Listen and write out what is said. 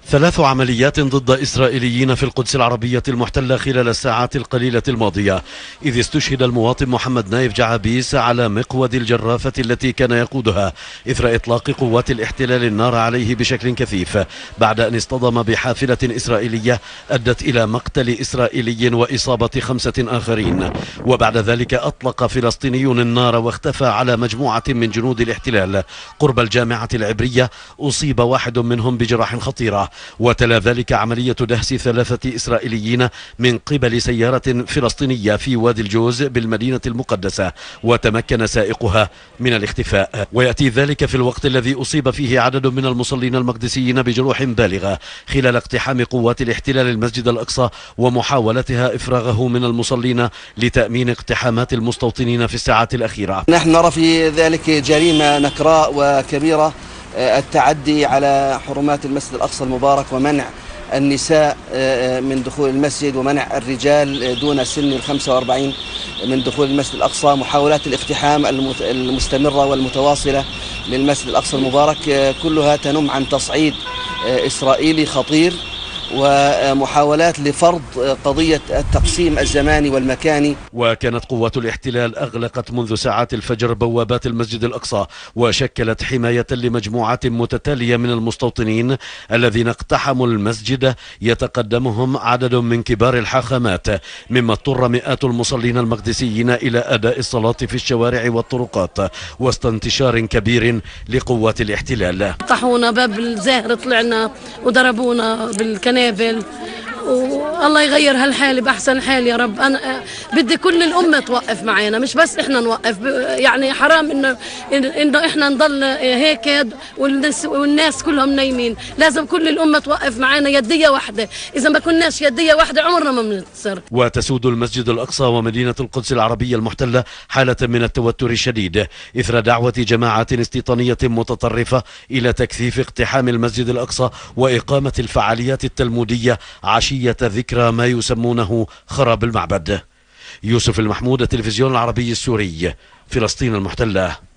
3 عمليات ضد إسرائيليين في القدس العربية المحتلة خلال الساعات القليلة الماضية، إذ استشهد المواطن محمد نايف جعابيس على مقود الجرافة التي كان يقودها إثر إطلاق قوات الاحتلال النار عليه بشكل كثيف بعد أن اصطدم بحافلة إسرائيلية أدت إلى مقتل إسرائيلي وإصابة 5 آخرين. وبعد ذلك أطلق فلسطينيون النار واختفى على مجموعة من جنود الاحتلال قرب الجامعة العبرية، أصيب واحد منهم بجراح خطيرة. وتلا ذلك عملية دهس 3 إسرائيليين من قبل سيارة فلسطينية في وادي الجوز بالمدينة المقدسة، وتمكن سائقها من الاختفاء. ويأتي ذلك في الوقت الذي أصيب فيه عدد من المصلين المقدسيين بجروح بالغة خلال اقتحام قوات الاحتلال المسجد الأقصى ومحاولتها إفراغه من المصلين لتأمين اقتحامات المستوطنين في الساعات الأخيرة. نحن نرى في ذلك جريمة نكراء وكبيرة، التعدي على حرمات المسجد الأقصى المبارك ومنع النساء من دخول المسجد ومنع الرجال دون سن 45 من دخول المسجد الأقصى، محاولات الاقتحام المستمرة والمتواصلة للمسجد الأقصى المبارك كلها تنم عن تصعيد إسرائيلي خطير ومحاولات لفرض قضية التقسيم الزماني والمكاني. وكانت قوات الاحتلال أغلقت منذ ساعات الفجر بوابات المسجد الأقصى، وشكلت حماية لمجموعات متتالية من المستوطنين الذين اقتحموا المسجد، يتقدمهم عدد من كبار الحاخامات، مما اضطر مئات المصلين المقدسيين إلى أداء الصلاة في الشوارع والطرقات وسط انتشار كبير لقوات الاحتلال. طحونا باب الزاهر، طلعنا وضربونا بالكنابل، والله يغير هالحال بأحسن حال يا رب. أنا بدي كل الأمة توقف معنا، مش بس إحنا نوقف. يعني حرام إنه إحنا نضل هيك والناس كلهم نايمين. لازم كل الأمة توقف معنا يدية واحدة. إذا ما كناش يدية واحدة عمرنا ما بننتصر. وتسود المسجد الأقصى ومدينة القدس العربية المحتلة حالة من التوتر الشديد إثر دعوة جماعات استيطانية متطرفة إلى تكثيف اقتحام المسجد الأقصى وإقامة الفعاليات التلمودية عشية ذكرى ما يسمونه خراب المعبد. يوسف المحمود، التلفزيون العربي السوري، فلسطين المحتلة.